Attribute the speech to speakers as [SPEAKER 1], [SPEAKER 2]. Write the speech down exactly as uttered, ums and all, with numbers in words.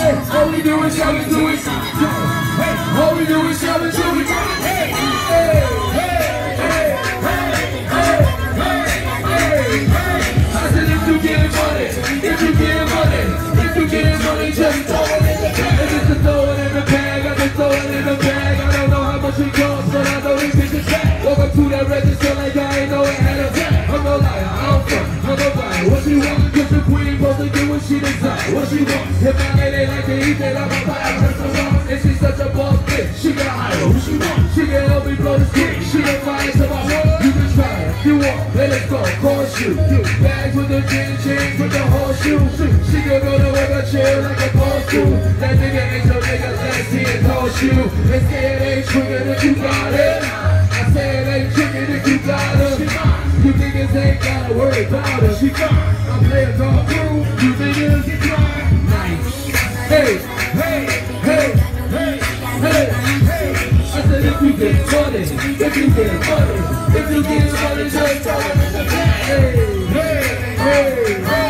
[SPEAKER 1] Hey, all we do is shout and do it. Hey, all we do is shout and do it. Hey, hey, hey, hey, hey, hey, hey. I said if you get money, if you get money, if you get money, just throw it in the bag. If it's to throw it in the bag, I can throw it in the bag. I don't know how much it costs, but I know these bitches back. Walk up to that register like I ain't know it had a tag. I'm no liar, I'm from, I'm no liar. What she want, cause the queen supposed to get what she desire. What she want, if my lady like to eat that, I'm a fire restaurant. And she's such a boss bitch, she can hire who she want. She can help me blow the stick, she can fire to my heart. You can try it, you want, let us go, course you. Bags with the gin chains, with the horseshoe. She can go to work a chair like a boss too. That nigga ain't your nigga, let's see it toss you. They say it ain't trigger if you got it. I say it ain't trigger if you got it. You niggas ain't gotta worry about her. She fine. I'm playing all through. You niggas get fine. Nice. Hey, hey, hey, hey, hey, hey. I said if you get money, if you get money, if you get money, just throw it in the bag. Hey, hey, hey, hey.